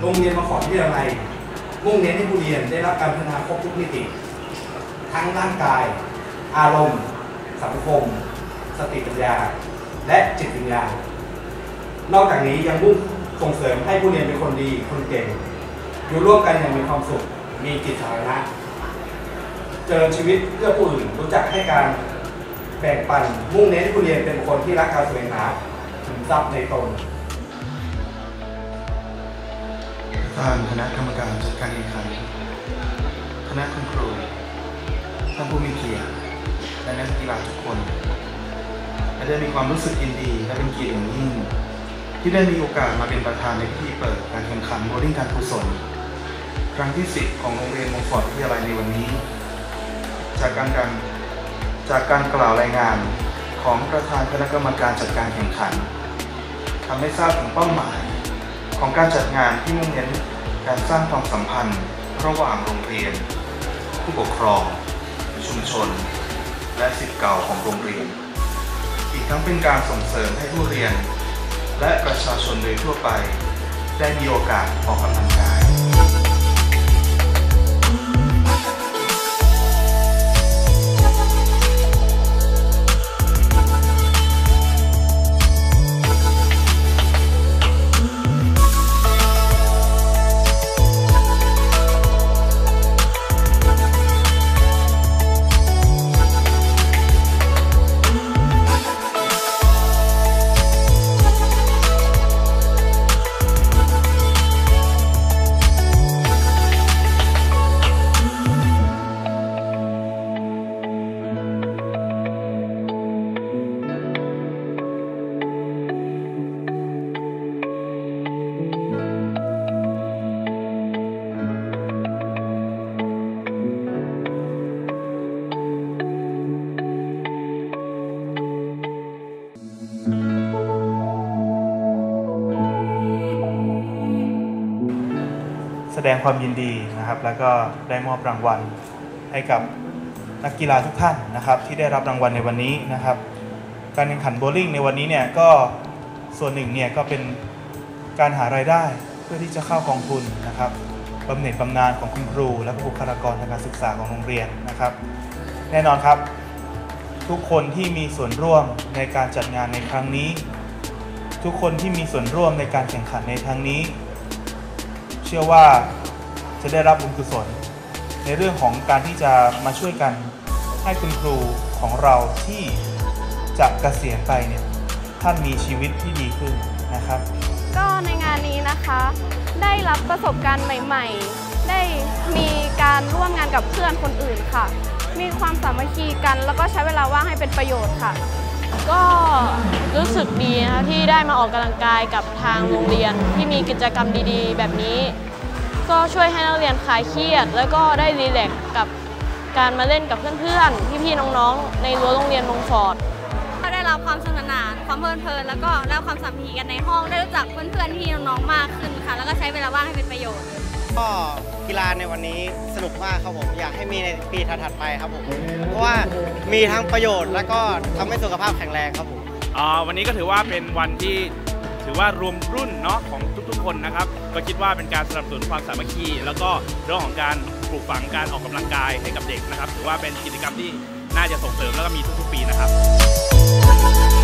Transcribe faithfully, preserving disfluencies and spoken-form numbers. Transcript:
โรงเรียนมขวิทยาลัยมุ่งเน้นให้ผู้เรียนได้รับการพัฒนาครบทุกมิติทั้งร่างกายอารมณ์สังคมสติปัญญาและจิตวิญญาณนอกจากนี้ยังมุ่งส่งเสริมให้ผู้เรียนเป็นคนดีคนเก่งอยู่ร่วมกันอย่างมีความสุขมีจิตสาธารณะเจริญชีวิตเพื่อผู้อื่นรู้จักให้การแบ่งปันมุ่งเน้นผู้เรียนเป็นคนที่รักการแสวงหาถึงทรัพย์ในตนทางคณะกรรมการจัดการแข่งขันคณะคุณครูท่านผู้มีเกียรติและนักกีฬาทุกคนและได้มีความรู้สึกยินดีและเป็นเกียรติอย่างยิ่งที่ได้มีโอกาสมาเป็นประธานในพิธีเปิดการแข่งขันโบว์ลิ่งการกุศลครั้งที่สิบของโรงเรียนมงคลวิทยาลัยในวันนี้จากการการจากการกล่าวรายงานของประธานคณะกรรมการจัดการแข่งขันทำให้ทราบถึงเป้าหมายของการจัดงานที่มุ่งเน้นการสร้างความสัมพันธ์ระหว่างโรงเรียนผู้ปกครองชุมชนและศิษย์เก่าของโรงเรียนอีกทั้งเป็นการส่งเสริมให้ผู้เรียนและประชาชนโดยทั่วไปได้มีโอกาสออกกำลังกายแสดงความยินดีนะครับแล้วก็ได้มอบรางวัลให้กับนักกีฬาทุกท่านนะครับที่ได้รับรางวัลในวันนี้นะครับการแข่งขันโบว์ลิ่งในวันนี้เนี่ยก็ส่วนหนึ่งเนี่ยก็เป็นการหารายได้เพื่อที่จะเข้ากองทุนนะครับบำเหน็จบำนาญของคุณครูและบุคลากรทางการศึกษาของโรงเรียนนะครับแน่นอนครับทุกคนที่มีส่วนร่วมในการจัดงานในครั้งนี้ทุกคนที่มีส่วนร่วมในการแข่งขันในครั้งนี้เชื่อว่าจะได้รับบุญกุศลในเรื่องของการที่จะมาช่วยกันให้คุณครูของเราที่จะเกษียณไปเนี่ยท่านมีชีวิตที่ดีขึ้นนะครับก็ในงานนี้นะคะได้รับประสบการณ์ใหม่ๆได้มีการร่วมงานกับเพื่อนคนอื่นค่ะมีความสามัคคีกันแล้วก็ใช้เวลาว่างให้เป็นประโยชน์ค่ะก็รู้สึกดีนะคะที่ได้มาออกกำลังกายกับทางโรงเรียนที่มีกิจกรรมดีๆแบบนี้ก็ช่วยให้นักเรียนคลายเครียดแล้วก็ได้รีแลกซ์กับการมาเล่นกับเพื่อนๆพี่ๆน้องๆในรั้วโรงเรียนมงฟอร์ดก็ได้รับความสนุกสนานความเพลิดเพลินแล้วก็ได้ความสามัคคีกันในห้องได้รู้จักเพื่อนๆพี่น้องๆมากขึ้นค่ะแล้วก็ใช้เวลาว่างให้เป็นประโยชน์ก็กีฬาในวันนี้สนุกมากครับผมอยากให้มีในปีถัดๆไปครับผมเพราะว่ามีทั้งประโยชน์และก็ทำให้สุขภาพแข็งแรงครับผมวันนี้ก็ถือว่าเป็นวันที่ถือว่ารวมรุ่นเนาะของทุกๆคนนะครับก็คิดว่าเป็นการสนับสนุนความสามัคคีแล้วก็เรื่องของการปลูกฝังการออกกำลังกายให้กับเด็กนะครับถือว่าเป็นกิจกรรมที่น่าจะส่งเสริมแล้วก็มีทุกๆปีนะครับ